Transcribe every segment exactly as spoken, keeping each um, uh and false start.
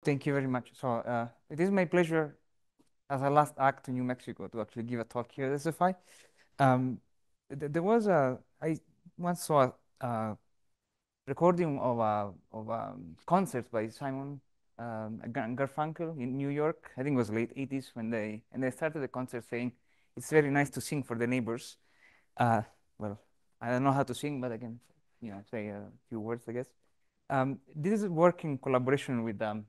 Thank you very much. So uh, it is my pleasure as a last act to New Mexico to actually give a talk here at S F I. Um, th there was a, I once saw a, a recording of a, of a concert by Simon um, Gar- Garfunkel in New York. I think it was late eighties when they, and they started the concert saying, it's very nice to sing for the neighbors. Uh, well, I don't know how to sing, but I can, you know, say a few words, I guess. Um, this is work in collaboration with um,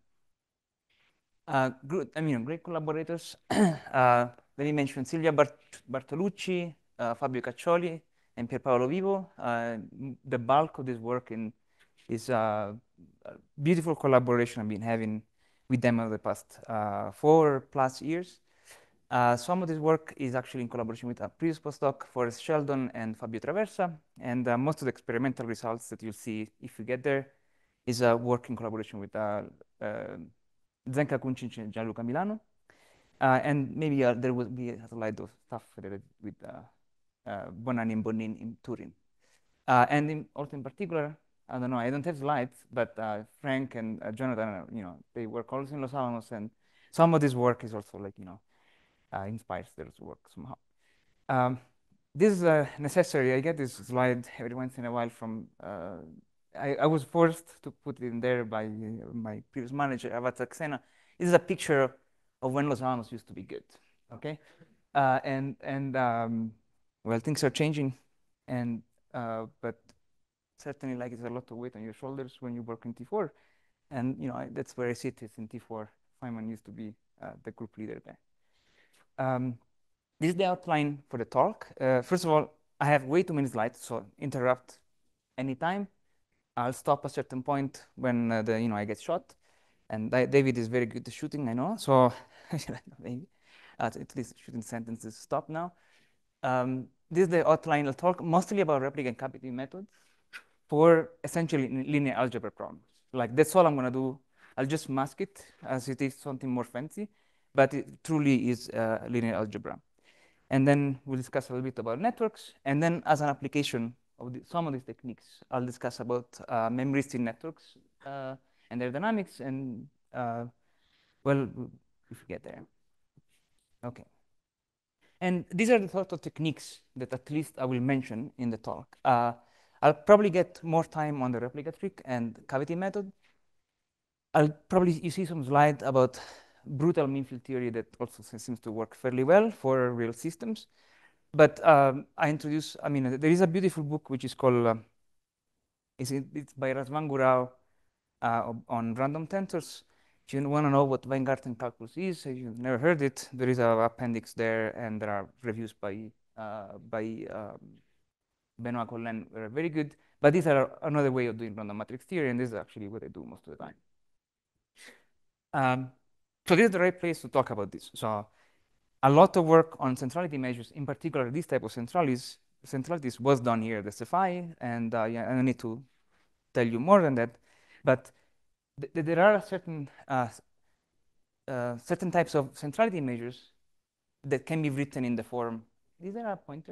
Uh, good, I mean, great collaborators. uh, let me mention Silvia Bart Bartolucci, uh, Fabio Caccioli, and Pierpaolo Vivo. Uh, the bulk of this work in, is uh, a beautiful collaboration I've been having with them over the past uh, four plus years. Uh, some of this work is actually in collaboration with a previous postdoc, Forrest Sheldon and Fabio Traversa, and uh, most of the experimental results that you'll see if you get there is a work in collaboration with uh, uh, Zenka Kuncic and Gianluca Milano. Uh, and maybe uh, there will be a slide of stuff related with uh, uh, Bonanni and Bonin in Turin. Uh, and in, also in particular, I don't know, I don't have slides, but uh, Frank and uh, Jonathan, you know, they work also in Los Alamos, and some of this work is also like, you know, uh, inspires their work somehow. Um, this is uh, necessary. I get this slide every once in a while from, uh, I, I was forced to put it in there by uh, my previous manager, Avat Saxena. This is a picture of when Los Alamos used to be good, okay? Uh, and, and um, well, things are changing, and, uh, but certainly like it's a lot of weight on your shoulders when you work in T four. And, you know, I, that's where I sit, it's in T four. Feynman used to be uh, the group leader there. Um, this is the outline for the talk. Uh, first of all, I have way too many slides, so interrupt anytime. I'll stop a certain point when uh, the you know I get shot, and David is very good at shooting, I know. So maybe uh, at least shooting sentences stop now. Um, this is the outline. I'll talk mostly about replica and cavity methods for essentially linear algebra problems. Like that's all I'm gonna do. I'll just mask it as it is something more fancy, but it truly is uh, linear algebra. And then we'll discuss a little bit about networks. And then as an application of the, some of these techniques, I'll discuss about uh, memristive networks uh, and their dynamics. And uh, well, if we get there. OK. And these are the sort of techniques that at least I will mention in the talk. Uh, I'll probably get more time on the replica trick and cavity method. I'll probably, you see some slide about brutal mean field theory that also seems to work fairly well for real systems. But um, I introduce, I mean, there is a beautiful book which is called, uh, it's, it's by Razvan Gurao uh, on random tensors. If you want to know what Weingarten calculus is, if you've never heard it, there is an appendix there, and there are reviews by, uh, by um, Benoit Collen, are very good. But these are another way of doing random matrix theory, and this is actually what I do most of the time. Um, so this is the right place to talk about this. So a lot of work on centrality measures, in particular this type of centralities, centralities was done here at S F I, and uh, yeah, I don't need to tell you more than that. But th th there are certain uh, uh, certain types of centrality measures that can be written in the form. Is there a pointer?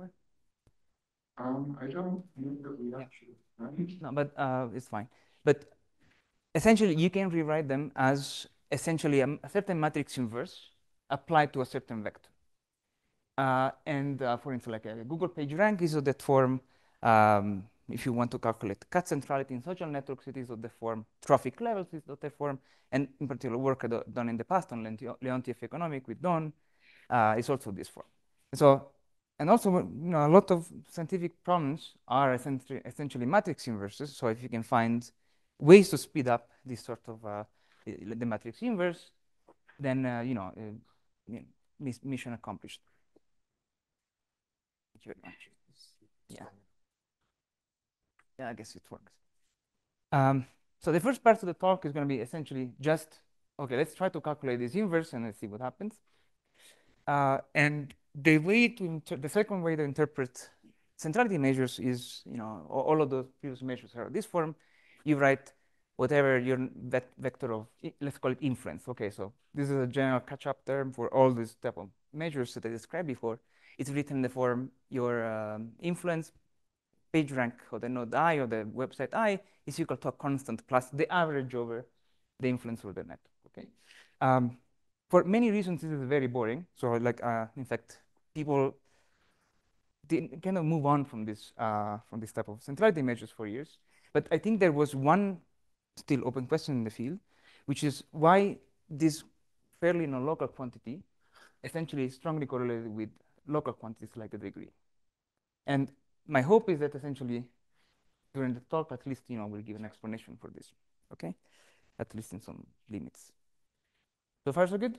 Um, I don't think that we actually. Right? No, but uh, it's fine. But essentially, you can rewrite them as essentially a, a certain matrix inverse applied to a certain vector. Uh, and uh, for instance, like a Google PageRank is of that form. Um, if you want to calculate Katz centrality in social networks, it is of the form. Trophic Levels is of the form. And in particular, work done in the past on Leontief economic with Don uh, is also this form. So, and also, you know, a lot of scientific problems are essentially, essentially matrix inverses. So if you can find ways to speed up this sort of uh, the matrix inverse, then uh, you know, uh, mission accomplished. Thank you very much. Yeah. Yeah, I guess it works. Um, so the first part of the talk is going to be essentially just, OK, let's try to calculate this inverse and let's see what happens. Uh, and the way to the second way to interpret centrality measures is, you know, all of those previous measures are this form. You write whatever your ve vector of, let's call it inference. OK, so this is a general catch-up term for all these type of measures that I described before. It's written in the form your um, influence PageRank or the node I or the website I is equal to a constant plus the average over the influence of the network. Okay. Um, for many reasons, this is very boring. So, like, uh, in fact, people didn't kind of move on from this uh, from this type of centrality measures for years. But I think there was one still open question in the field, which is why this fairly non-local quantity essentially is strongly correlated with local quantities like the degree. And my hope is that essentially during the talk, at least, you know, we'll give an explanation for this. Okay, at least in some limits. So far, so good.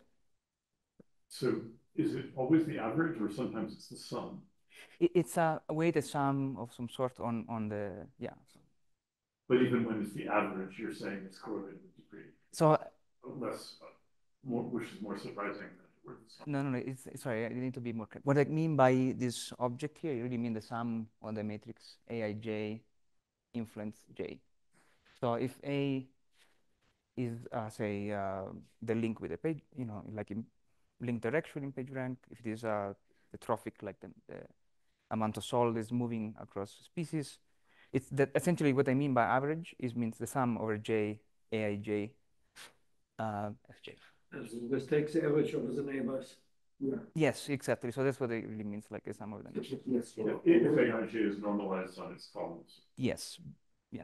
So is it always the average, or sometimes it's the sum? It, it's a, a weighted sum of some sort on on the yeah. But even when it's the average, you're saying it's correlated with degree. So less, uh, more, which is more surprising than where the sum. no, no, no. It's sorry. I need to be more clear. What I mean by this object here, I really mean the sum on the matrix A I J influence J. So if A is uh, say uh, the link with the page, you know, like in link direction in PageRank, if it is uh, the trophic, like the, the amount of salt is moving across species, it's that essentially what I mean by average is means the sum over J, A I J, uh, F J. As this takes the average over the neighbors. Yeah. Yes, exactly. So that's what it really means, like a sum of them. Yes. If, if A I J is normalized on its columns. Yes. Yeah.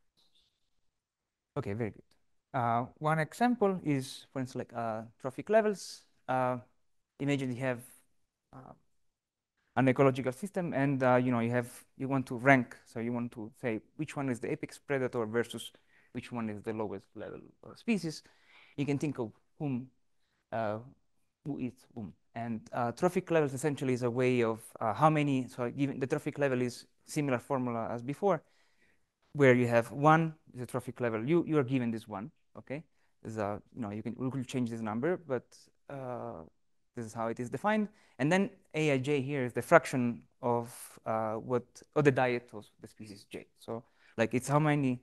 Okay, very good. Uh, one example is, for instance, like uh, trophic levels. Uh, imagine you have uh, an ecological system, and uh, you know you have you want to rank. So you want to say which one is the apex predator versus which one is the lowest level of species. You can think of whom uh, who eats whom. And uh, trophic levels essentially is a way of uh, how many. So given the trophic level is similar formula as before, where you have one is a trophic level. You you are given this one. Okay, is a you know you can we could change this number, but uh, this is how it is defined. And then A I J here is the fraction of uh, what of the diet of the species J. So like it's how many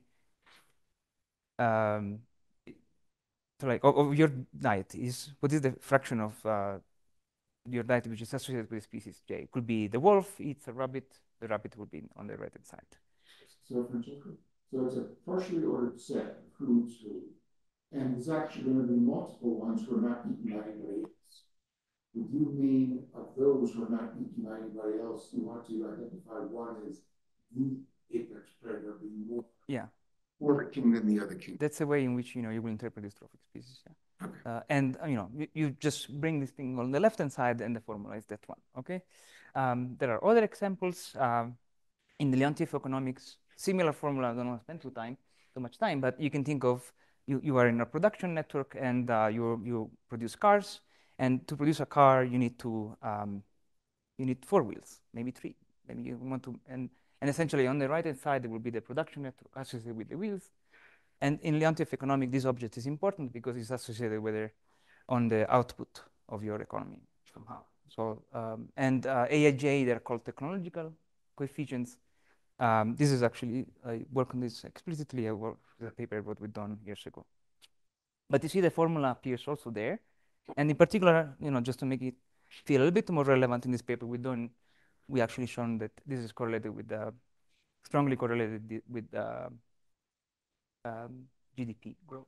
um, so like of, of your diet is what is the fraction of uh, your diet which is associated with the species J. It could be the wolf eats a rabbit. The rabbit would be on the right hand side. So, Francesco, so it's a partially ordered set of foods, and there's actually going to be multiple ones who are not eaten by anybody else. Would you mean of those who are not eaten by anybody else, you want to identify one as the apex predator being more Yeah. more king than the other king? That's the way in which you know you will interpret this trophic species. Yeah. Okay. Uh, and uh, you know you, you just bring this thing on the left hand side, and the formula is that one. Okay. Um, there are other examples um, in the Leontief economics. Similar formula. I don't want to spend too time too much time, but you can think of you you are in a production network, and uh, you you produce cars, and to produce a car you need to um, you need four wheels, maybe three. Maybe you want to and and essentially on the right hand side there will be the production network associated with the wheels. And in Leontief economic, this object is important because it's associated with the, on the output of your economy somehow. So um, and uh, A I J, they're called technological coefficients. Um, this is actually I work on this explicitly. I work with a paper what we've done years ago. But you see the formula appears also there, and in particular, you know, just to make it feel a little bit more relevant in this paper, we done we actually shown that this is correlated with the strongly correlated with the um, G D P growth.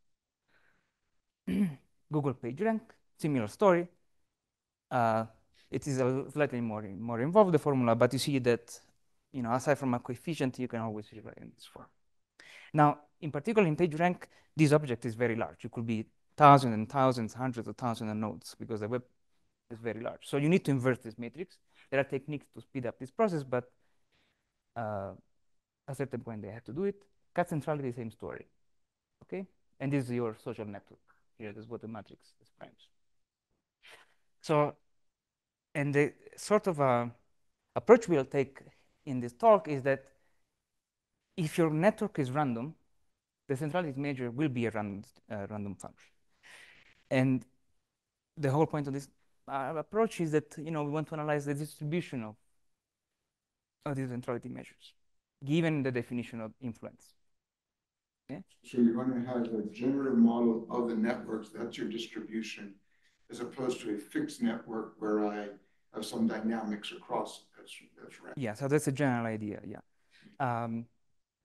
Google PageRank, similar story. Uh, it is a slightly more more involved the formula, but you see that you know aside from a coefficient, you can always rewrite in this form. Now, in particular, in PageRank, this object is very large. It could be thousands and thousands, hundreds of thousands of nodes because the web is very large. So you need to invert this matrix. There are techniques to speed up this process, but uh, at a certain point they have to do it. Katz centrality, same story. Okay, and this is your social network. Here, this is what the matrix describes. So, and the sort of uh, approach we'll take in this talk is that if your network is random, the centrality measure will be a random, uh, random function. And the whole point of this uh, approach is that you know we want to analyze the distribution of, of these centrality measures, given the definition of influence. Yeah? So you're going to have a general model of the networks, that's your distribution, as opposed to a fixed network where I have some dynamics across. That's, that's right. Yeah, so that's a general idea, yeah. Um,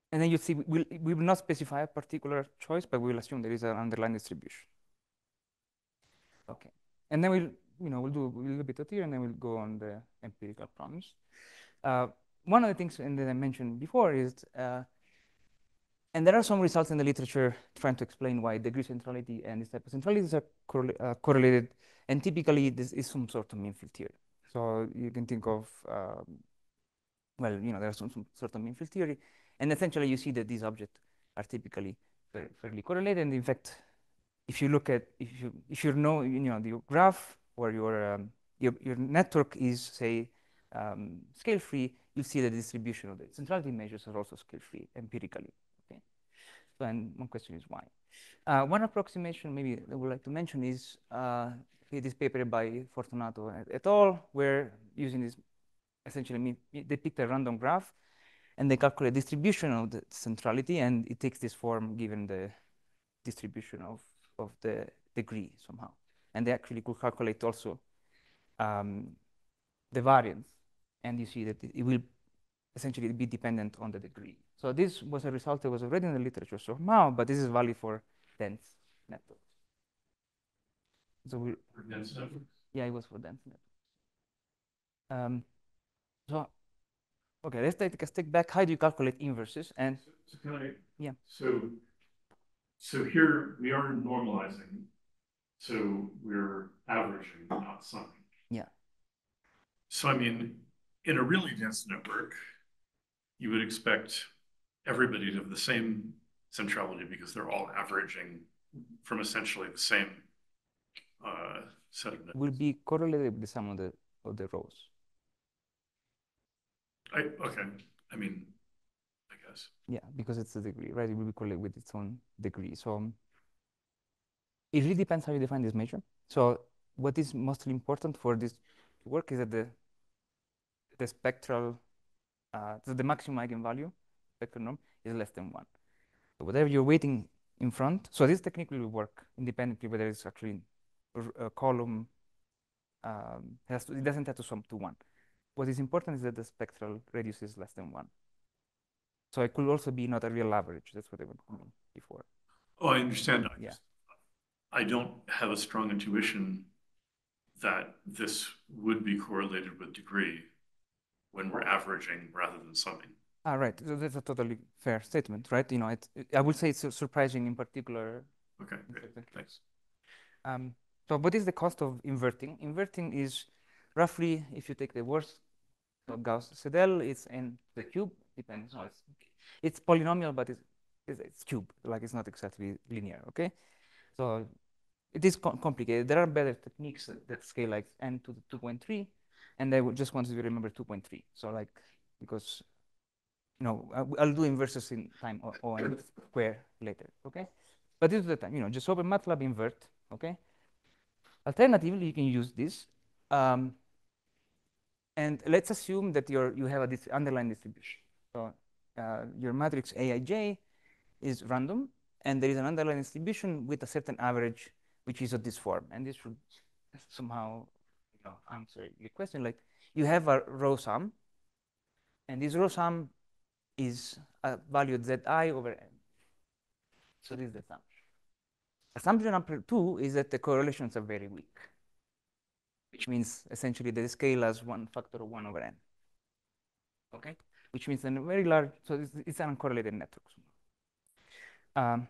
And then you see, we will, we will not specify a particular choice, but we will assume there is an underlying distribution. Okay. And then we'll, you know, we'll do a little bit of theory, and then we'll go on the empirical problems. Uh, one of the things and that I mentioned before is, uh, and there are some results in the literature trying to explain why degree centrality and this type of centralities are correla uh, correlated, and typically this is some sort of mean field theory. So you can think of, um, well, you know, there's some, some sort of mean field theory, and essentially you see that these objects are typically very, fairly correlated. And in fact, if you look at, if you if you know, you know, your graph or your um, your, your network is, say, um, scale free, you see the distribution of the centrality measures are also scale free empirically. Okay, so and one question is why. Uh, one approximation maybe I would like to mention is uh, this paper by Fortunato et al., where using this essentially they picked a random graph and they calculate distribution of the centrality, and it takes this form given the distribution of of the degree somehow. And they actually could calculate also um, the variance, and you see that it, it will essentially be dependent on the degree. So this was a result that was already in the literature somehow, but this is valid for dense networks. So we For dense networks? Yeah, it was for dense networks. Um, so okay, let's take a step back. How do you calculate inverses? And So, so can I? Yeah. So, so here we are normalizing. So we're averaging, not summing. Yeah. So I mean, in a really dense network, you would expect everybody to have the same centrality because they're all averaging from essentially the same uh, set of networks. will be correlated with the sum of the of the rows. I, okay, I mean, I guess. Yeah, because it's a degree, right? It will be correlated with its own degree. So um, it really depends how you define this measure. So what is mostly important for this to work is that the the spectral, uh, so the maximum eigenvalue spectral norm is less than one. So whatever you're waiting in front, so this technique will work independently whether it's actually a column. Um, has to, it doesn't have to sum to one. What is important is that the spectral radius is less than one. So it could also be not a real average. That's what I meant before. Oh, I understand. I Yeah. just, I don't have a strong intuition that this would be correlated with degree when we're averaging rather than summing. Ah, right. So that's a totally fair statement, right? You know, it, it, I would say it's surprising in particular. Okay, great. Thanks. Um, so what is the cost of inverting? Inverting is roughly, if you take the worst of Gauss-Seidel, it's n the cube, depends. No, it's, it's polynomial, but it's, it's, it's cube, like it's not exactly linear, okay? So it is com complicated. There are better techniques that, that scale like n to the two point three, and I would just want you to remember two point three. So like, because, you know, I, I'll do inverses in time or, or n square later, okay? But this is the time, you know, just open MATLAB, invert, okay? Alternatively, you can use this. Um, and let's assume that you're, you have a dis underlying distribution. So uh, your matrix A I J is random, and there is an underlying distribution with a certain average, which is of this form. And this should somehow, you know, answer your question. Like, you have a row sum, and this row sum is a value zi over n. So this is the sum. Assumption number two is that the correlations are very weak, which means essentially they scale as one factor of one over n. Okay, which means a very large. So it's, it's an uncorrelated network. Um,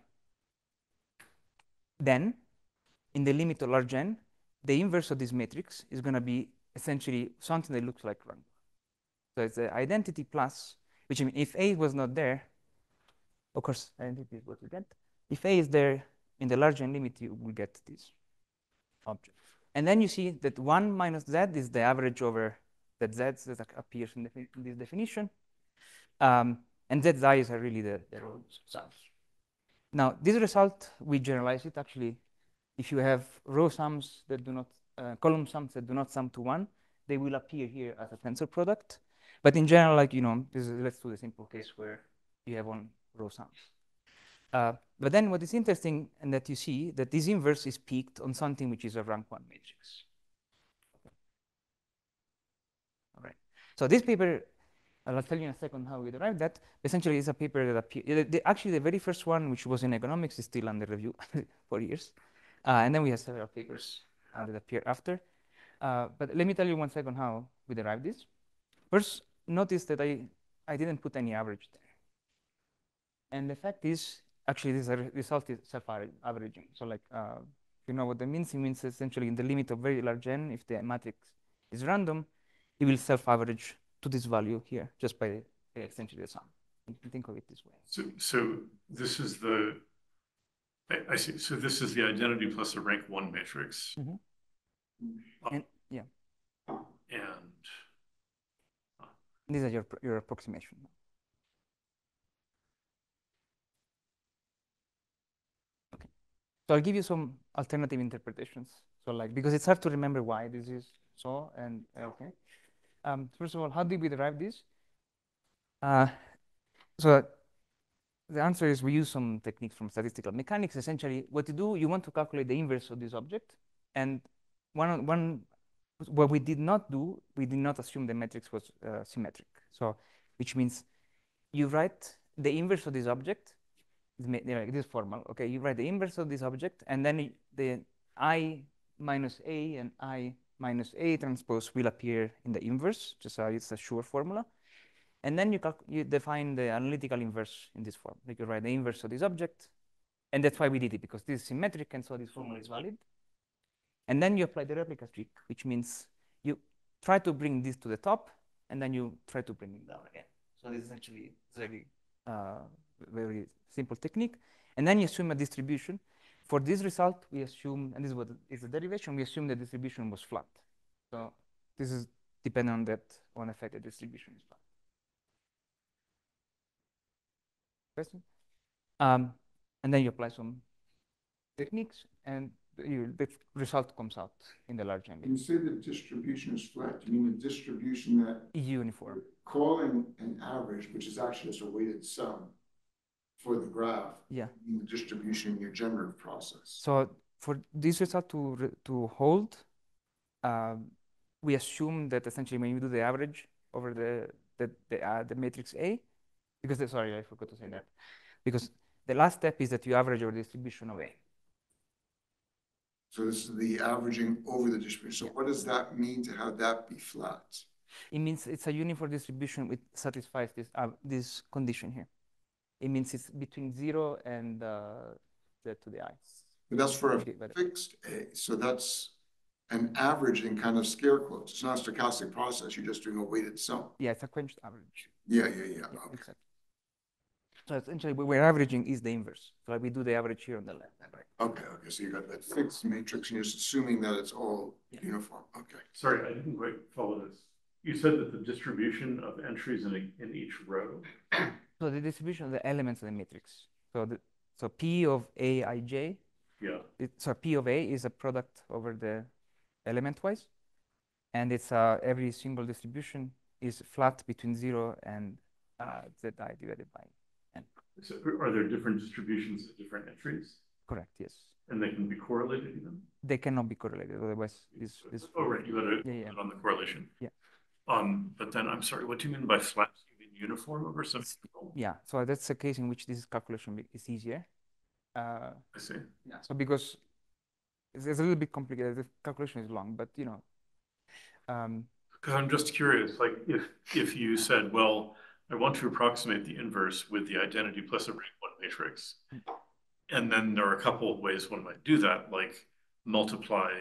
then, in the limit of large n, the inverse of this matrix is going to be essentially something that looks like rank. So it's the identity plus, which I mean, if A was not there, of course, identity is what you get. If A is there in the large n limit, you will get this object. And then you see that one minus z is the average over that z that appears in, in this definition. Um, and z's are really the, the row sums. Now, this result, we generalize it actually. If you have row sums that do not, uh, column sums that do not sum to one, they will appear here as a tensor product. But in general, like, you know, this is, let's do the simple case where you have one row sums. Uh, but then what is interesting, and that you see that this inverse is peaked on something which is a rank one matrix. Okay. All right. So this paper I'll tell you in a second how we derived that. Essentially, it's a paper that appeared. Actually, the very first one, which was in economics, is still under review for years. Uh, and then we have several papers uh, that appear after. Uh, but let me tell you one second how we derived this. First, notice that I, I didn't put any average there. And the fact is, actually, this result is self-averaging. So like, uh, you know what that means? It means essentially in the limit of very large n, if the matrix is random, it will self-average to this value here, just by uh, essentially the sum. You can think of it this way. So, so this is the, I, I see. So this is the identity plus a rank one matrix. Mm-hmm. Uh, and yeah. And uh, these are your your approximation. Okay. So I'll give you some alternative interpretations. So like, because it's hard to remember why this is so, and okay. Um, first of all, how did we derive this? Uh, so the answer is we use some techniques from statistical mechanics. Essentially, what you do, you want to calculate the inverse of this object. And one, one what we did not do, we did not assume the matrix was uh, symmetric. So, which means you write the inverse of this object. This is formal, okay? You write the inverse of this object, and then the I minus A and I minus A transpose will appear in the inverse, just so it's a sure formula. And then you, you define the analytical inverse in this form. Like you write the inverse of this object, and that's why we did it, because this is symmetric, and so this formula is valid. And then you apply the replica trick, which means you try to bring this to the top, and then you try to bring it down again. So this is actually very, uh, very simple technique. And then you assume a distribution. For this result, we assume, and this is what is the derivation, we assume the distribution was flat. So this is dependent on that, on effect the distribution is flat. Question? Um, and then you apply some techniques, and you, the result comes out in the large angle. You say the distribution is flat. You mean the distribution that is uniform. Calling an average, which is actually just a weighted sum for the graph. Yeah. In the distribution in your generative process. So for this result to to hold, um, we assume that essentially when you do the average over the the the, uh, the matrix A, because the, sorry I forgot to say that, because the last step is that you average over the distribution of A. So this is the averaging over the distribution. So Yeah. what does that mean to have that be flat? It means it's a uniform distribution which satisfies this uh, this condition here. It means it's between zero and uh, the to the I. But that's for a Okay, fixed A. So that's an averaging kind of scare quotes. It's not a stochastic process. You're just doing a weighted sum. Yeah, it's a quenched average. Yeah, yeah, yeah. Yeah, Okay. exactly. So essentially, what we're averaging is the inverse. So we do the average here on the left and right. Okay, okay. So you got that fixed matrix, and you're just assuming that it's all Yeah. uniform. Okay. sorry, I didn't quite follow this. You said that the distribution of entries in, a, in each row. So the distribution of the elements of the matrix. So the so P of A I J. Yeah. It, so P of A is a product over the element wise, and it's uh, every single distribution is flat between zero and uh, Z I divided by n. So are there different distributions of different entries? Correct. Yes. And they can be correlated even? They cannot be correlated. Otherwise, this this. Oh, right. You got to Yeah, yeah. put on the correlation. Yeah. Um, but then I'm sorry, what do you mean by flat? You mean uniform over symmetrical? Yeah. So that's a case in which this calculation is easier. Uh, I see. yeah. So because it's, it's a little bit complicated, the calculation is long, but you know. Um, Because I'm just curious, like if if you said, well, I want to approximate the inverse with the identity plus a rank one matrix, and then there are a couple of ways one might do that, like multiply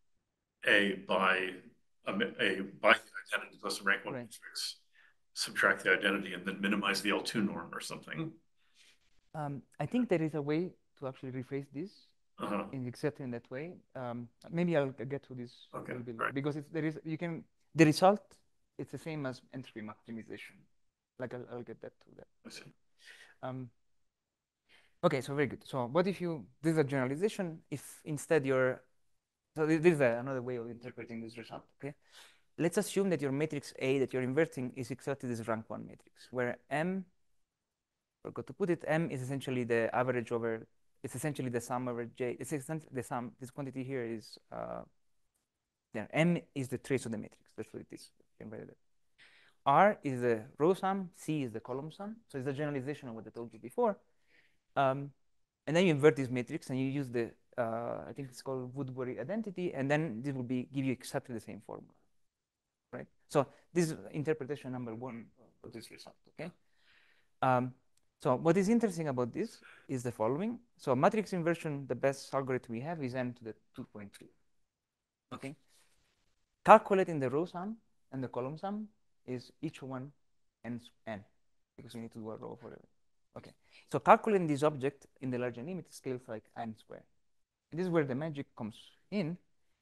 A by a, a by the identity plus a rank one Right. matrix, subtract the identity, and then minimize the L two norm or something. um, I think there is a way to actually rephrase this Uh-huh. in exactly in that way. Um, maybe I'll get to this Okay, a little bit right. because it's, there is you can the result it's the same as entropy maximization. Like I'll, I'll get that to that. I see. Um, okay, so very good. So what if you this is a generalization? If instead you're so this is a, another way of interpreting this result. Okay, let's assume that your matrix A that you're inverting is exactly this rank one matrix, where M, forgot to put it, M is essentially the average over. It's essentially the sum over J. It's the sum. This quantity here is uh, yeah. M is the trace of the matrix. That's what it is. R is the row sum, C is the column sum. So it's a generalization of what I told you before. Um, and then you invert this matrix and you use the, uh, I think it's called Woodbury identity, and then this will be give you exactly the same formula, right? So this is interpretation number one of this result, okay? Um, so what is interesting about this is the following. So matrix inversion, the best algorithm we have is n to the two point three, okay? Calculating the row sum and the column sum is each one n, n because you need to do a row for it. Okay, so calculating this object in the larger limit scales like n squared. And this is where the magic comes in.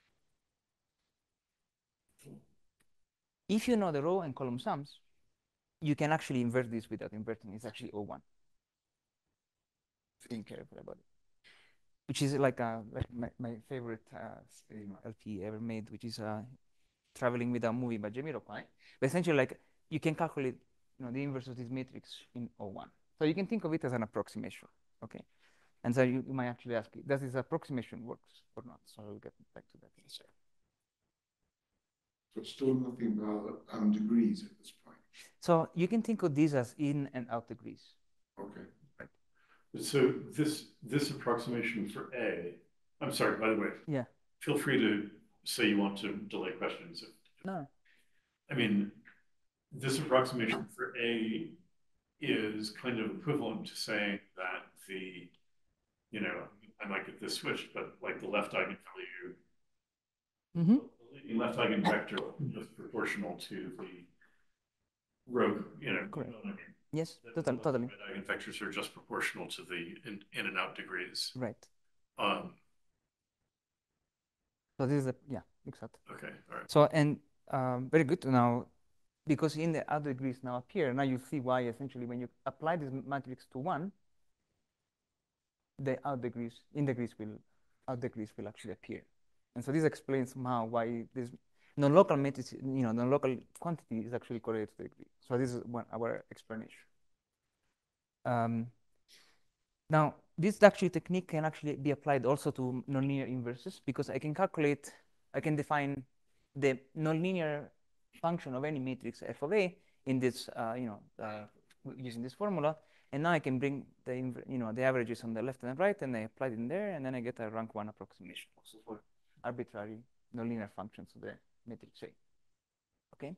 If you know the row and column sums, you can actually invert this without inverting. It's actually O one. Being careful about it. Which is like, a, like my, my favorite uh, L P ever made, which is uh, Traveling with a Movie by Jamiroquai. But essentially, like, you can calculate, you know, the inverse of this matrix in O one. So you can think of it as an approximation, okay? And so you, you might actually ask, does this approximation works or not? So I'll get back to that in a second. So it's still nothing about um, degrees at this point. So you can think of these as in and out degrees. Okay. Right. So this this approximation for A, I'm sorry, by the way. Yeah. Feel free to say you want to delay questions. No. I mean, this approximation for A is kind of equivalent to saying that the, you know, I might get this switched, but like the left eigenvalue, Mm-hmm. the left eigenvector is proportional to the row, you know. Correct. You know what I mean? Yes, The totally, totally. right eigenvectors are just proportional to the in, in and out degrees. Right. Um, So this is a, yeah, exactly. okay, all right. So, and um, very good. Now, because in the out degrees now appear, now you see why essentially when you apply this matrix to one, the out degrees, in degrees will, out degrees will actually appear. And so this explains somehow why this non-local matrix, you know, non-local quantity is actually correlated to the degree. So this is one our explanation. Um, now, this actually technique can actually be applied also to nonlinear inverses because I can calculate, I can define the nonlinear function of any matrix f of a in this, uh, you know, uh, using this formula, and now I can bring the, you know, the averages on the left and the right, and I apply it in there, and then I get a rank one approximation also for arbitrary nonlinear functions of the matrix A. Okay.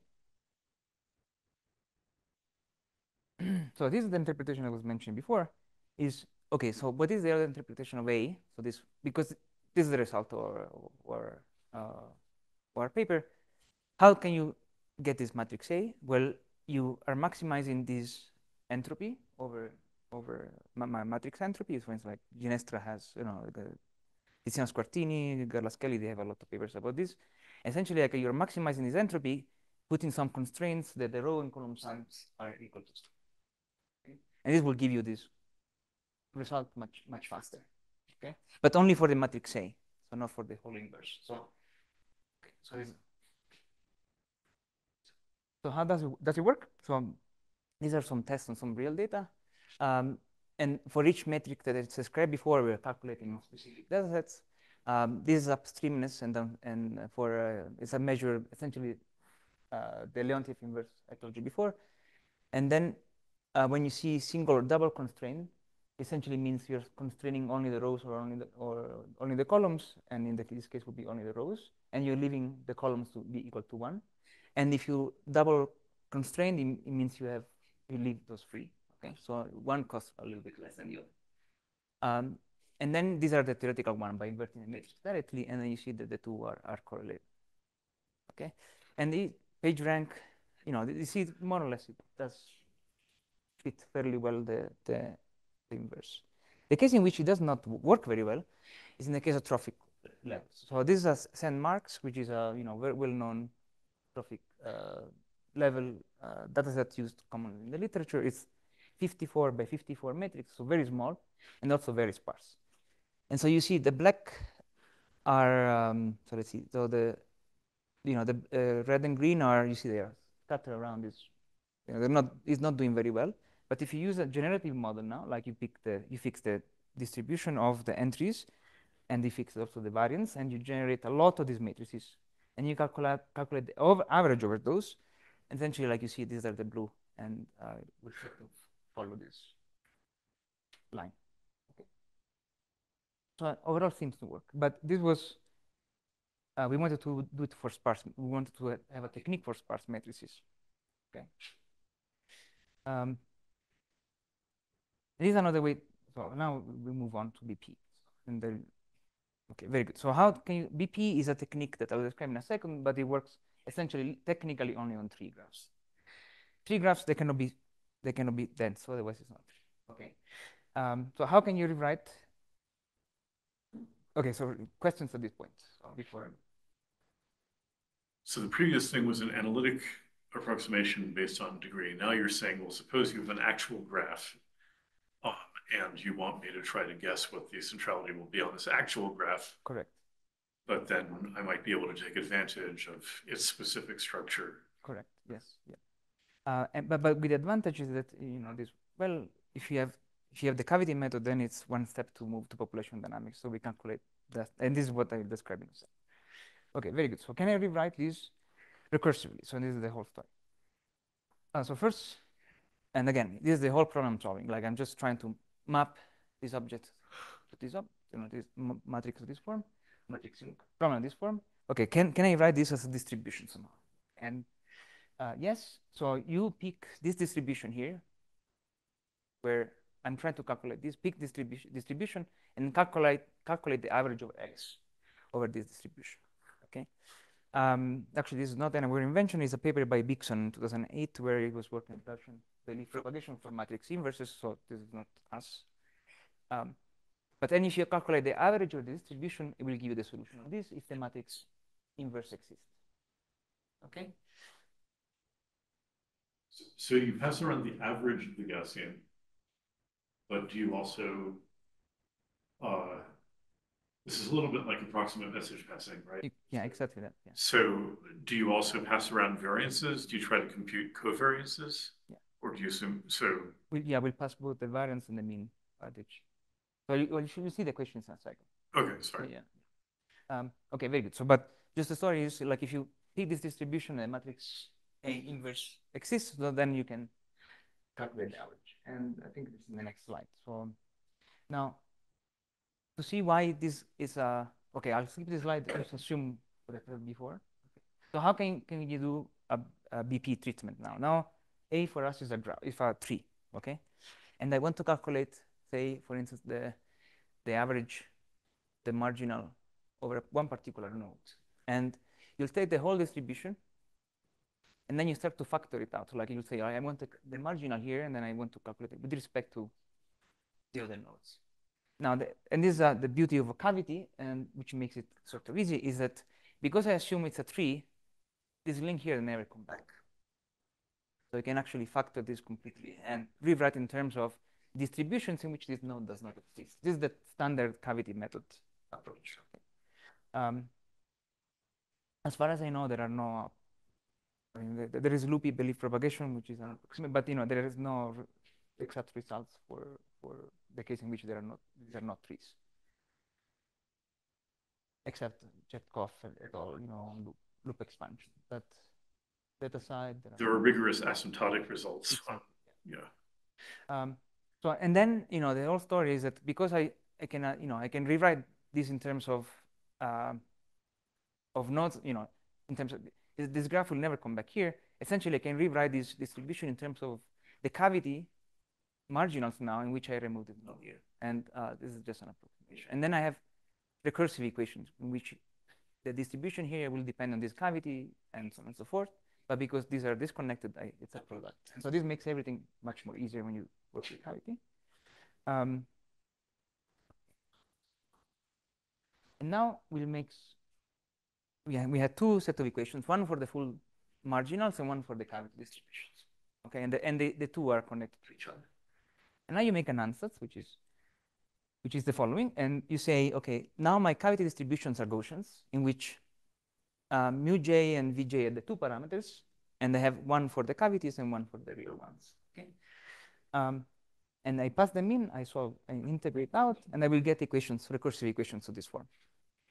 So this is the interpretation I was mentioning before. Is okay. So what is the other interpretation of A? So this, because this is the result of our, our, uh, our paper. How can you get this matrix A? Well, you are maximizing this entropy over over ma ma matrix entropy. For instance, like Ginestra has, you know, the Tiziano Squartini, Garlaschelli, they have a lot of papers about this. Essentially, like you're maximizing this entropy, putting some constraints that the row and column sums are equal to. Okay? And this will give you this result much much faster. Okay, but only for the matrix A, so not for the whole inverse. So, okay, so this. So how does it, does it work? So um, these are some tests on some real data. Um, and for each metric that it's described before, we're calculating specific data sets. Um, this is upstreamness, and, um, and for uh, it's a measure, essentially, uh, the Leontief inverse I told you before. And then uh, when you see single or double constraint, essentially means you're constraining only the rows or only the, or only the columns, and in the, this case would be only the rows, and you're leaving the columns to be equal to one. And if you double constrain, it, it means you have you leave those free. Okay, so one costs a little bit less than the other. Um, and then these are the theoretical one by inverting the matrix directly, and then you see that the two are, are correlated. Okay, and the PageRank, you know, you see more or less it does fit fairly well the, the, the inverse. The case in which it does not work very well is in the case of trophic levels. So this is a Saint Mark's, which is a you know very well-known trophic uh, level uh, data set used commonly in the literature. It's fifty-four by fifty-four matrix, so very small and also very sparse. And so you see the black are um, so let's see. So the you know the uh, red and green are you see they are scattered around this. You know, they're not. It's not doing very well. But if you use a generative model now, like you pick the you fix the distribution of the entries, and you fix also the variance, and you generate a lot of these matrices, and you calculate calculate the over average over those, essentially, like you see, these are the blue, and uh, we'll sort of follow this line. Okay. So overall seems to work, but this was uh, we wanted to do it for sparse. We wanted to have a technique for sparse matrices. Okay. Um, this is another way. So now we move on to B P, and then okay, very good. So how can you, B P is a technique that I'll describe in a second, but it works essentially technically only on three graphs. Three graphs, they cannot be they cannot be dense, so otherwise it's not. Okay. Um, so how can you rewrite? Okay, so questions at this point. So before. So the previous thing was an analytic approximation based on degree. Now you're saying, well, suppose you have an actual graph, um, and you want me to try to guess what the centrality will be on this actual graph. Correct. But then I might be able to take advantage of its specific structure. Correct. Yes. Yeah. Uh, and, but but with the advantage is that you know this. Well, if you have if you have the cavity method, then it's one step to move to population dynamics. So we calculate that, and this is what I'm describing. Okay, very good. So can I rewrite this recursively? So this is the whole story. Uh, so first, and again, this is the whole problem solving. Like I'm just trying to map this object to this up, you know, this matrix to this form, matrix problem in this form. Okay, can can I write this as a distribution somehow? And uh, yes, so you pick this distribution here, where I'm trying to calculate this pick distribution distribution and calculate calculate the average of x over this distribution. Okay. Um, actually, this is not an Nanowire invention. It's a paper by Bixon in two thousand eight, where he was working on the leaf propagation for matrix inverses. So this is not us. Um, but then if you calculate the average of the distribution, it will give you the solution of this if the matrix inverse exists. Okay. So, so you pass around the average of the Gaussian, but do you also uh, this is a little bit like approximate message passing, right? Yeah, exactly that. Yeah. So do you also pass around variances? Do you try to compute covariances? Yeah. Or do you assume, so? We, yeah, we'll pass both the variance and the mean adage. So you, well, you should see the questions in a second. Okay, sorry. So, yeah. Um, okay, very good. So, but just the story is like if you pick this distribution and the matrix A inverse exists, so then you can calculate the average. And I think this is in the next slide. So now, to see why this is a, uh, okay, I'll skip this slide, just assume what I said before. Okay. So how can, can you do a, a B P treatment now? Now, A for us is a graph, is a tree, okay? And I want to calculate, say, for instance, the, the average, the marginal over one particular node. And you'll take the whole distribution, and then you start to factor it out. So like you'll say, I want the, the marginal here, and then I want to calculate it with respect to the other nodes. Now, the, and this is uh, the beauty of a cavity, and which makes it sort of easy, is that because I assume it's a tree, this link here never come back. So you can actually factor this completely and rewrite in terms of distributions in which this node does not exist. This is the standard cavity method approach. Um, as far as I know, there are no, I mean, there is loopy belief propagation, which is an approximate, but you know, there is no exact results for, for the case in which there are not, these are not trees. Except Kirchhoff et al., you know, loop, loop expansion. But that aside, there are, there are rigorous asymptotic results. Exactly. Yeah. Um, so, and then, you know, the whole story is that because I, I can, uh, you know, I can rewrite this in terms of, uh, of nodes, you know, in terms of, this, this graph will never come back here. Essentially, I can rewrite this distribution in terms of the cavity marginals now in which I remove this node here. And uh, this is just an approximation. And then I have recursive equations in which the distribution here will depend on this cavity and so on and so forth. But because these are disconnected, I, it's a product. And so this makes everything much more easier when you work with cavity. Um, and now we'll make, we, ha we had two sets of equations, one for the full marginals and one for the cavity distributions. Okay, and the, and the, the two are connected to each other. And now you make an ansatz, which is which is the following, and you say, okay, now my cavity distributions are Gaussians, in which uh, mu j and vj are the two parameters, and I have one for the cavities and one for the real ones. Okay, um, and I pass them in, I solve, I integrate out, and I will get equations, recursive equations of this form,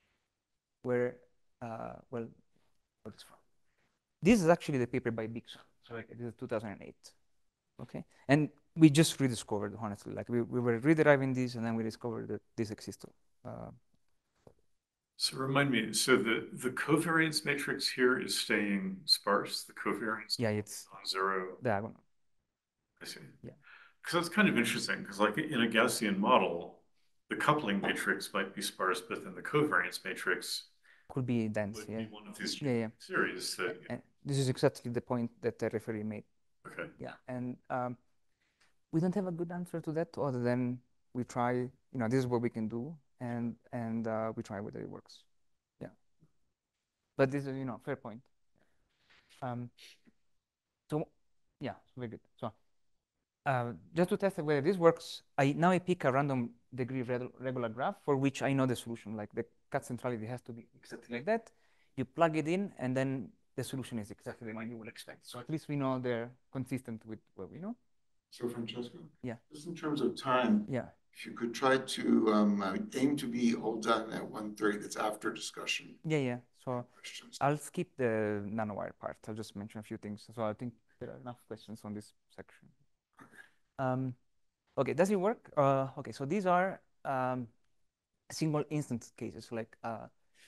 where, uh, well, for this form. This is actually the paper by Bixon. So like this is two thousand eight. Okay, and we just rediscovered, honestly, like we, we were rederiving this, and then we discovered that this existed. Uh, So remind me, so the, the covariance matrix here is staying sparse, the covariance yeah, it's on zero. diagonal. I see. Yeah. Because that's kind of interesting, because like in a Gaussian model, the coupling matrix might be sparse, but then the covariance matrix could be dense, would yeah. be one of these Yeah, yeah. series that. And this is exactly the point that the referee made. Okay. Yeah, and um, we don't have a good answer to that other than we try, you know, this is what we can do, and and uh, we try whether it works. Yeah. But this is, you know, fair point. Um, so, yeah, very good. So, uh, just to test whether this works, I now I pick a random degree reg regular graph for which I know the solution, like the Katz centrality has to be exactly like that. You plug it in, and then the solution is exactly the one you would expect. So at least we know they're consistent with what we know. So Francesco? Yeah. Just in terms of time, yeah. if you could try to um, uh, aim to be all done at one thirty, that's after discussion. Yeah, yeah. So Questions. I'll skip the nanowire part. I'll just mention a few things. So I think there are enough questions on this section. Um, okay, does it work? Uh, okay, so these are um, single instance cases. Like, uh,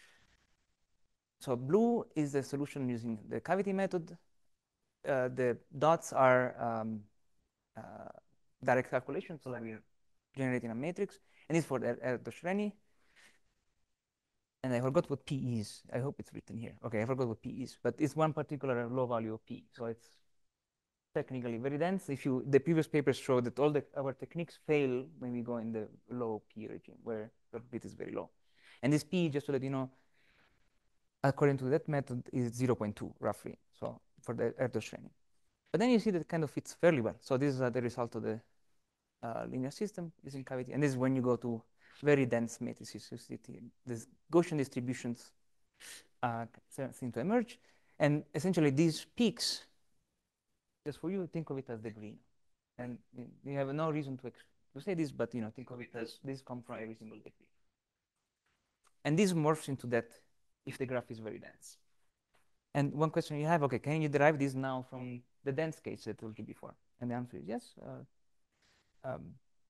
so blue is the solution using the cavity method. Uh, the dots are um, uh, direct calculations, so like we're generating a matrix, and it's for the Erdős-Renyi. And I forgot what P is. I hope it's written here. Okay, I forgot what P is, but it's one particular low value of P. So it's technically very dense. If you, the previous papers show that all the, our techniques fail when we go in the low P regime, where the bit is very low. And this P, just to let you know, according to that method, is zero point two roughly. So for the Erdős-Renyi. But then you see that it kind of fits fairly well. So this is uh, the result of the uh, linear system using cavity. And this is when you go to very dense matrices. You see these Gaussian distributions uh, seem to emerge. And essentially these peaks, just for you, think of it as the green. And you have no reason to, to say this, but you know, think of it as this come from every single degree. And this morphs into that if the graph is very dense. And one question you have, okay, can you derive this now from the dense case that I told you before? And the answer is yes. Uh, um,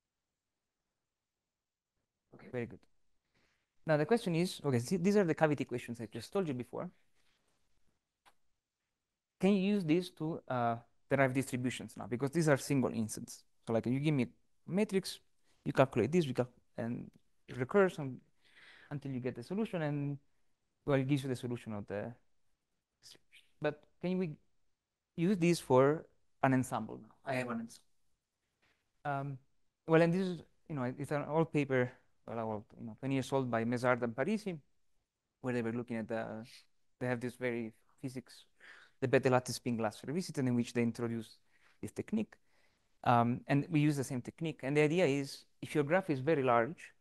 okay, very good. Now the question is, okay, see, these are the cavity equations I just told you before. Can you use these to uh, derive distributions now? Because these are single instants. So like you give me a matrix, you calculate this, we cal and it recurs on, until you get the solution, and well, it gives you the solution of the distribution. But can we use these for an ensemble now? I have an ensemble. Um, well, and this is, you know, it's an old paper, well, old, you know, twenty years old by Mézard and Parisi, where they were looking at the, they have this very physics, the Bethe spin glass revisited, in which they introduce this technique. Um, and we use the same technique. And the idea is, if your graph is very large,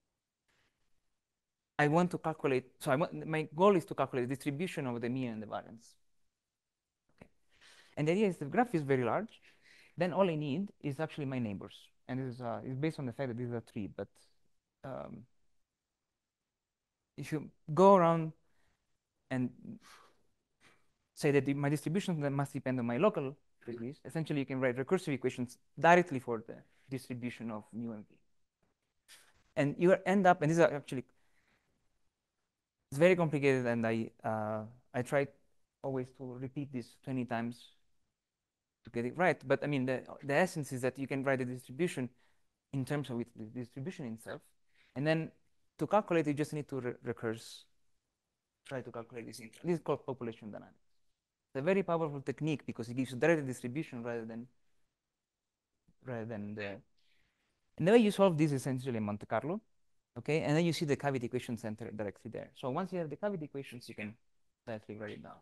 I want to calculate, so I want, my goal is to calculate the distribution of the mean and the variance. Okay. And the idea is, if the graph is very large, then all I need is actually my neighbors. And this is, uh, is based on the fact that these are three, but um, if you go around and say that the, my distribution must depend on my local degrees, essentially you can write recursive equations directly for the distribution of mu and v. And you end up, and these are actually, it's very complicated, and I, uh, I try always to repeat this twenty times to get it right. But I mean, the, the essence is that you can write the distribution in terms of it, the distribution itself. And then to calculate, you just need to re recurse, try to calculate this. This is called population dynamics. It's a very powerful technique because it gives you direct distribution rather than rather than the. And the way you solve this is essentially in Monte Carlo, okay? And then you see the cavity equation center directly there. So once you have the cavity equations, you can directly write it down.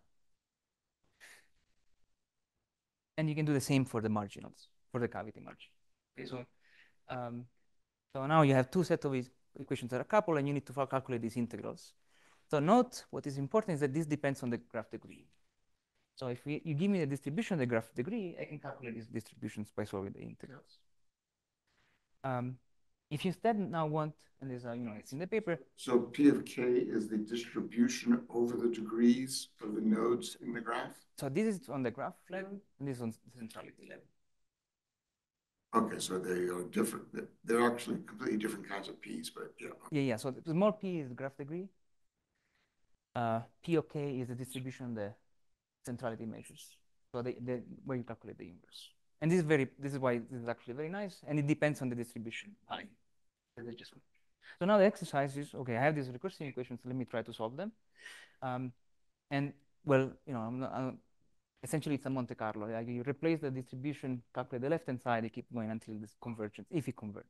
And you can do the same for the marginals, for the cavity margin. Okay, so um, so now you have two sets of equations that are coupled, and you need to calculate these integrals. So note what is important is that this depends on the graph degree. So if we, you give me the distribution of the graph degree, I can calculate these distributions by solving the integrals. Um, If you instead now want, and there's a, you know, it's in the paper. So P of K is the distribution over the degrees of the nodes in the graph? So this is on the graph level, and this is on the centrality level. Okay, so they are different. They're actually completely different kinds of P's, but yeah. Yeah, yeah. So the small p is the graph degree. Uh, P of K is the distribution of the centrality measures. So the, the where you calculate the inverse. And this is very, this is why this is actually very nice, and it depends on the distribution pi. So now the exercise is, okay, I have these recursive equations, let me try to solve them. Um, and well, you know, I'm not, I'm, essentially it's a Monte Carlo. Like you replace the distribution, calculate the left-hand side, you keep going until this convergence, if it converges.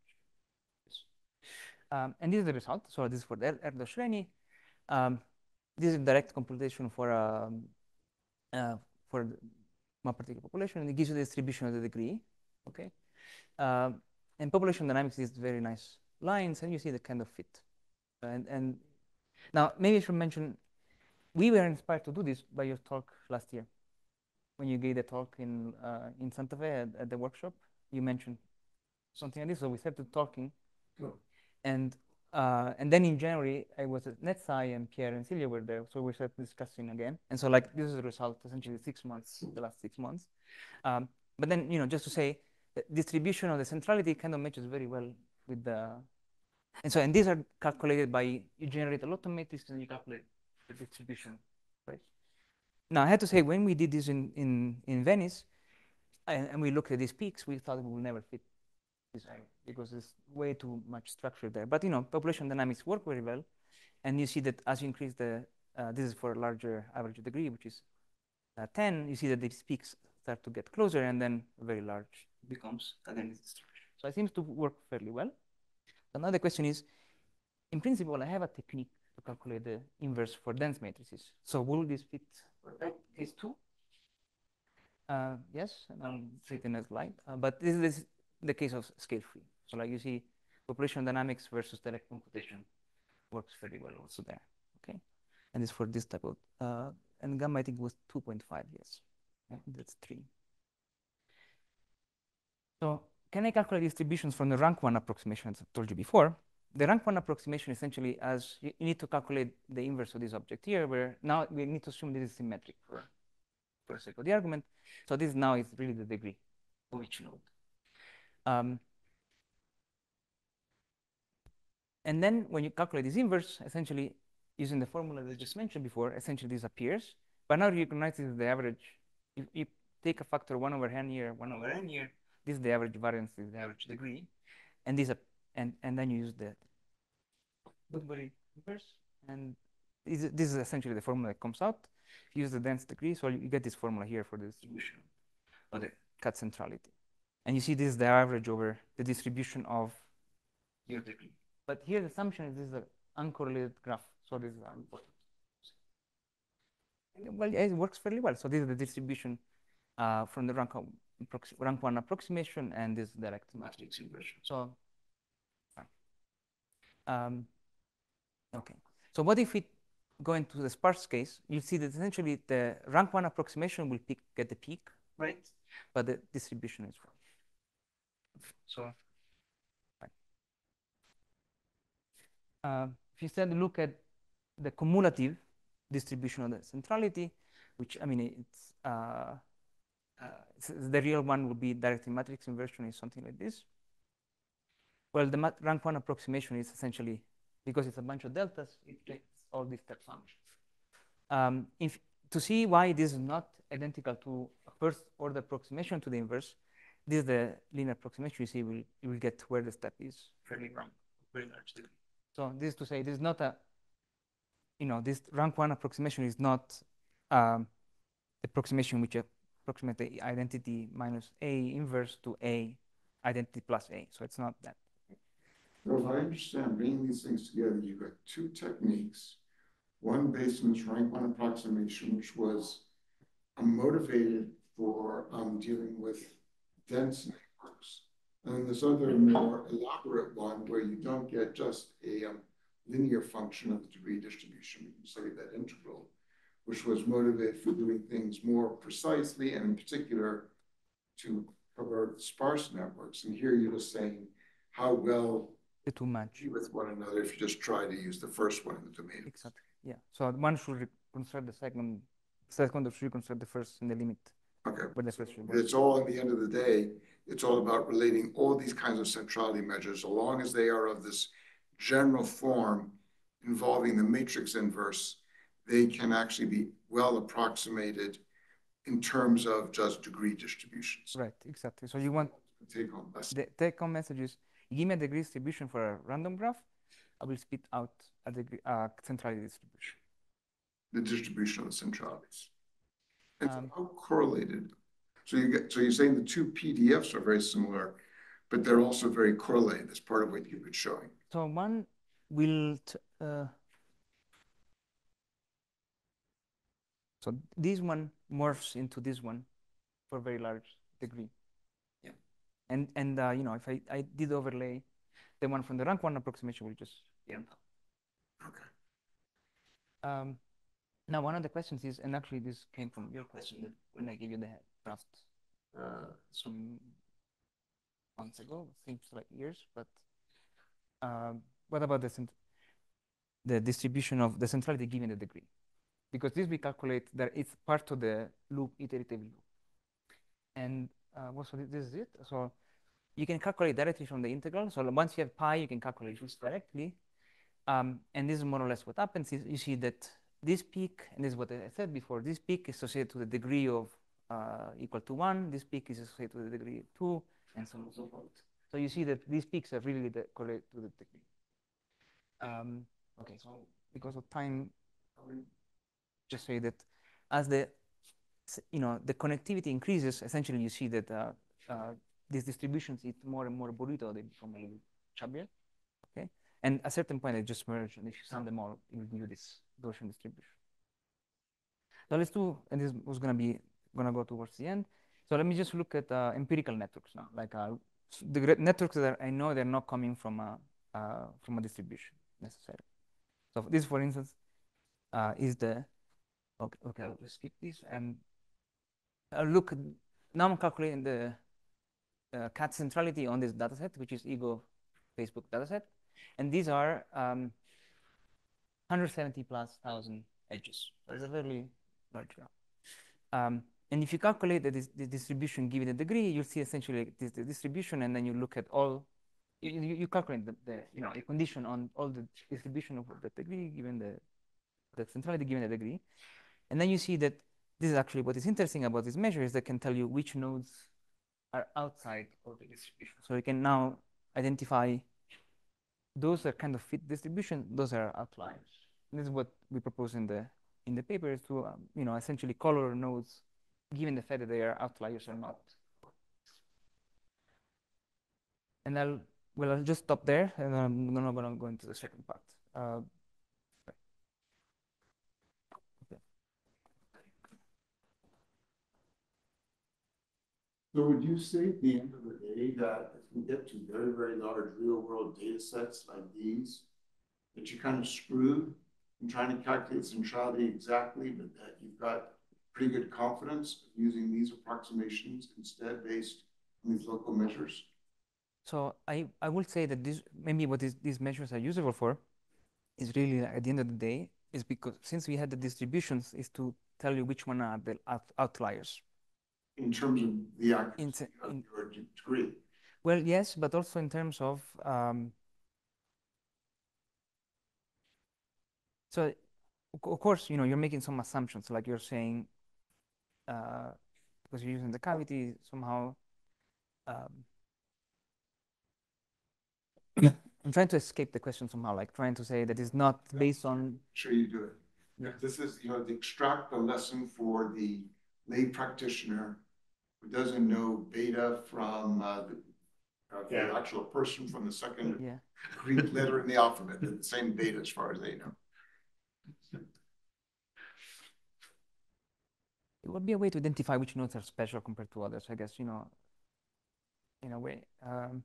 Um, and this is the result. So this is for the Erdo Shreni. Um, this is direct computation for um, uh, for one particular population, and it gives you the distribution of the degree. Okay, um, and population dynamics is very nice lines, and you see the kind of fit. And and now maybe I should mention, we were inspired to do this by your talk last year, when you gave the talk in uh, in Santa Fe at, at the workshop. You mentioned something like this, so we started talking, oh. and uh, and then in January I was at NetSci, and Pierre and Celia were there, so we started discussing again. And so like this is the result, essentially six months, the last six months. Um, but then you know just to say, the distribution of the centrality kind of matches very well with the. And so, and these are calculated by, you generate a lot of matrices and you calculate the distribution, right? Now, I had to say, when we did this in, in, in Venice, and, and we looked at these peaks, we thought we will never fit this area because there's way too much structure there. But, you know, population dynamics work very well. And you see that as you increase the, uh, this is for a larger average degree, which is uh, ten, you see that these peaks start to get closer, and then very large becomes again this structure. So it seems to work fairly well. Another question is, in principle, I have a technique to calculate the inverse for dense matrices. So will this fit case two? Uh, yes, and I'll say it in a slide. Uh, but this is the case of scale free. So like you see, population dynamics versus direct computation works very well also there. Okay, and this for this type of uh, and gamma I think was two point five. Yes, yeah, that's three. So can I calculate distributions from the rank one approximation, as I told you before? The rank one approximation essentially, as you, you need to calculate the inverse of this object here, where now we need to assume this is symmetric for, for the sake of the argument. So this now is really the degree of each node. Um, and then when you calculate this inverse, essentially using the formula that I just mentioned before, essentially this appears. But now you recognize this is the average. If you take a factor one over n here, one over n here, this is the average variance, this is the average degree. And this, and, and then you use the Woodbury inverse, and this is essentially the formula that comes out. If you use the dense degree, so you get this formula here for the distribution of the Katz centrality. And you see this is the average over the distribution of your degree. But here the assumption is this is an uncorrelated graph, so this is important. Well, it works fairly well. So this is the distribution uh, from the rank, rank one approximation and this direct matrix inversion. So, um, okay. So what if we go into the sparse case? You see that essentially the rank one approximation will pick, get the peak, right? But the distribution is wrong. So, right. Uh, if you instead look at the cumulative distribution of the centrality, which I mean it's, uh, uh, it's the real one would be direct matrix inversion is something like this. Well, the rank one approximation is essentially, because it's a bunch of deltas, it takes all these step functions. Um, if, to see why this is not identical to a first order approximation to the inverse, this is the linear approximation. You see, we'll, you will get where the step is fairly wrong, very large degree. So this is to say, this is not a, you know, this rank one approximation is not um, the approximation which approximates the identity minus A inverse to A identity plus A. So it's not that. So if I understand, bringing these things together, you've got two techniques. One based on this rank one approximation, which was um, motivated for um, dealing with dense networks. And this other more elaborate one where you don't get just a um, linear function of the degree distribution, you can say that integral, which was motivated for doing things more precisely and in particular to cover sparse networks. And here you're just saying how well the two match. with one another if you just try to use the first one in the domain. Exactly. Yeah. So one should reconstruct the second, second should reconstruct the first in the limit. Okay. But the first should It's all, at the end of the day, it's all about relating all these kinds of centrality measures, so long as they are of this general form involving the matrix inverse, they can actually be well approximated in terms of just degree distributions. Right, exactly. So you want Take home message. the take home message is give me a degree distribution for a random graph, I will spit out a degree uh, centrality distribution. The distribution of the centralities. And Um, how correlated? So you get, so you're saying the two P D Fs are very similar, but they're also very correlated. That's part of what you've been showing. So one will, t uh, so this one morphs into this one for a very large degree. Yeah. And, and uh, you know, if I, I did overlay, the one from the rank one approximation will just, yeah. Okay. Um, now, one of the questions is, and actually this came from your question when I gave you the draft uh, some months ago, seems like years, but um, what about the, the distribution of the centrality given the degree? Because this we calculate that it's part of the loop, iterative loop. And uh, well, so this is it. So you can calculate directly from the integral. So once you have pi, you can calculate this directly. Um, and this is more or less what happens is you see that this peak, and this is what I said before, this peak is associated to the degree of uh, equal to one, this peak is associated to the degree of two, and so on and so forth. So you see that these peaks are really the correlate to the degree. Um, okay, so because of time, I will just say that as the you know the connectivity increases, essentially you see that uh, uh, these distributions is more and more burrito, they become a little chubbier. Okay, and at a certain point they just merge, and if you sum them all, you give you this Gaussian distribution. So let's do, and this was gonna be gonna go towards the end. So let me just look at uh, empirical networks now, like uh, the networks that I know they're not coming from a uh, from a distribution necessarily. So this, for instance, uh, is the okay. Okay, I'll just skip this and I'll look. Now I'm calculating the uh, Katz centrality on this dataset, which is Ego Facebook dataset, and these are um, one hundred seventy plus thousand edges. So it's a very large graph. Um, and if you calculate the, the distribution given the degree, you'll see essentially this the distribution, and then you look at all. You, you, you calculate the, the you know a condition on all the distribution of the degree given the the centrality given the degree, and then you see that this is actually what is interesting about this measure is that can tell you which nodes are outside of the distribution. So you can now identify those that kind of fit distribution, those are outliers. And this is what we propose in the in the paper is to um, you know essentially color nodes given the fact that they are outliers or not. And I'll well I'll just stop there, and I'm not going to go into the second part. Uh, So would you say at the end of the day that if we get to very, very large real world data sets like these, that you're kind of screwed in trying to calculate centrality exactly, but that you've got pretty good confidence of using these approximations instead based on these local measures? So I, I will say that this maybe what is, these measures are useful for is really at the end of the day is because since we had the distributions is to tell you which one are the out, outliers. In terms of the accuracy in, of your degree. Well, yes, but also in terms of um, so of course you know you're making some assumptions, like you're saying uh, because you're using the cavity somehow. Um, I'm trying to escape the question somehow, like trying to say that it's not based on. Sure, you do it. Yeah. This is, you know, to extract a lesson for the lay practitioner who doesn't know beta from uh, the, uh, the Yeah. actual person from the second Yeah. Greek letter in the alphabet. They're the same beta as far as they know. It would be a way to identify which nodes are special compared to others, I guess, you know, in a way. Um,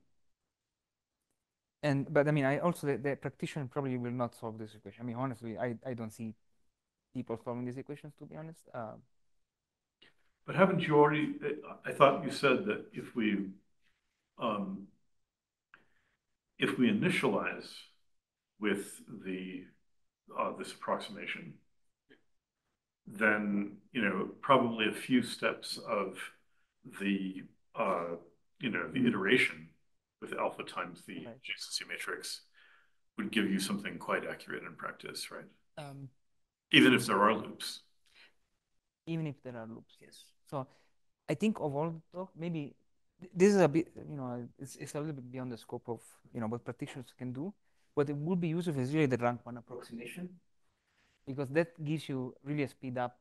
and but I mean, I also the, the practitioner probably will not solve this equation. I mean, honestly, I I don't see people solving these equations, to be honest. Uh, But haven't you already, I thought you said that if we, um, if we initialize with the uh, this approximation, then, you know, probably a few steps of the, uh, you know, the iteration with alpha times the Right. adjacency matrix would give you something quite accurate in practice, right? Um, Even if there are loops. even if there are loops, yes. So I think overall, though, maybe th- this is a bit, you know, it's, it's a little bit beyond the scope of, you know, what practitioners can do. What it would be useful is really the rank one approximation, because that gives you really a speed up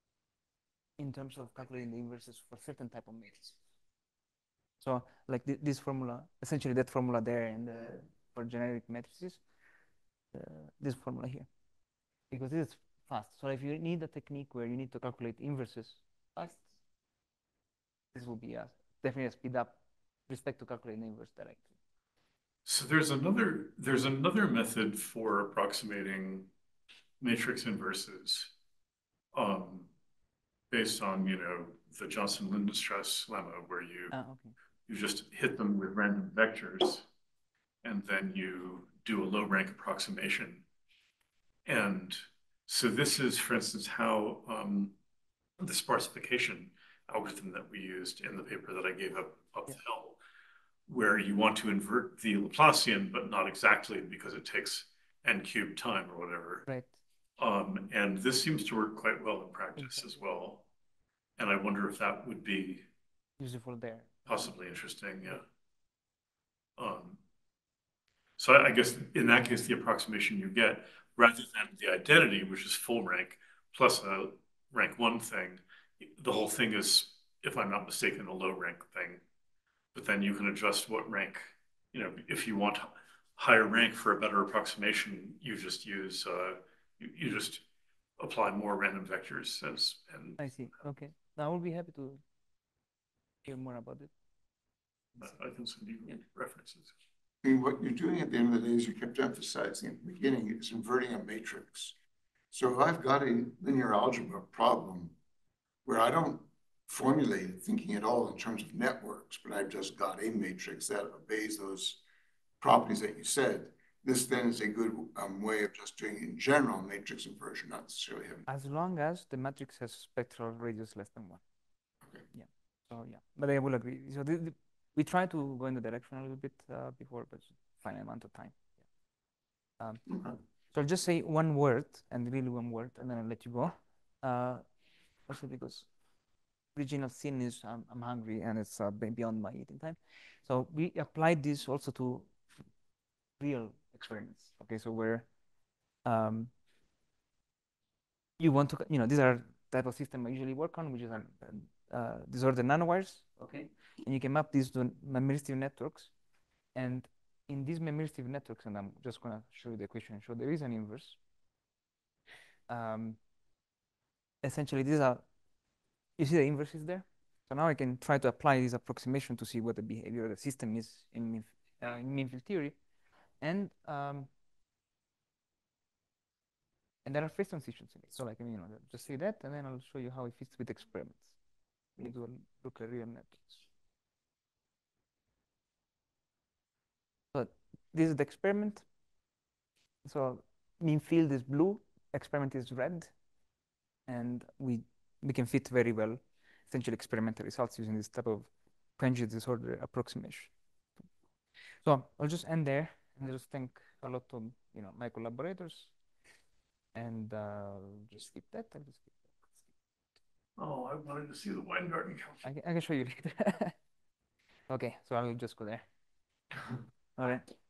in terms of calculating the inverses for certain type of matrices. So like th this formula, essentially that formula there in the, for generic matrices, uh, this formula here, because this is fast. So if you need a technique where you need to calculate inverses fast, this will be a, definitely a speed up with respect to calculating the inverse directly. So there's another there's another method for approximating matrix inverses, um, based on, you know, the Johnson-Lindenstrauss lemma, where you Ah, okay. you just hit them with random vectors, and then you do a low rank approximation. And so this is, for instance, how um, the sparsification algorithm that we used in the paper that I gave up up Yeah. the hill, where you want to invert the Laplacian, but not exactly, because it takes n cubed time or whatever. Right. Um, and this seems to work quite well in practice Exactly. as well. And I wonder if that would be Useful there. possibly interesting, yeah. Um, so I, I guess in that case, the approximation you get, rather than the identity, which is full rank, plus a rank one thing, the whole thing is, if I'm not mistaken, a low rank thing. But then you can adjust what rank, you know, if you want higher rank for a better approximation, you just use, uh, you, you just apply more random vectors as, and I see. Okay. Now I will be happy to hear more about it. I can send you Yeah. references. I mean, what you're doing at the end of the day is you kept emphasizing at the beginning is inverting a matrix. So if I've got a linear algebra problem where I don't formulate thinking at all in terms of networks, but I've just got a matrix that obeys those properties that you said, this then is a good um, way of just doing in general matrix inversion, not necessarily having. As long as the matrix has spectral radius less than one. Okay. Yeah. So yeah, but I will agree. So the, the, we try to go in the direction a little bit uh, before, but finite amount of time. Yeah. Um, Okay. so I'll just say one word and really one word, and then I'll let you go. Uh, also because original sin is I'm, I'm hungry and it's uh, beyond my eating time. So we applied this also to real experiments. Okay, so where um, you want to, you know, these are type of system I usually work on, which is uh, uh, these are the nanowires. Okay, and you can map these to memristive networks, and in these memristive networks, and I'm just gonna show you the equation and show there is an inverse. Um, essentially, these are, you see the inverse is there. So now I can try to apply this approximation to see what the behavior of the system is in mean, uh, in mean field theory, and um, and there are phase transitions in it. So like, you know, just see that, and then I'll show you how it fits with experiments. We do a look at real networks. So this is the experiment. So mean field is blue, experiment is red, and we we can fit very well essentially experimental results using this type of French disorder approximation. So I'll just end there and just thank a lot of, you know, my collaborators, and uh, just skip that. I'll just skip that. Oh, I wanted to see the Weingarten calculation. I can, I can show you later. Okay, so I'll just go there. All right.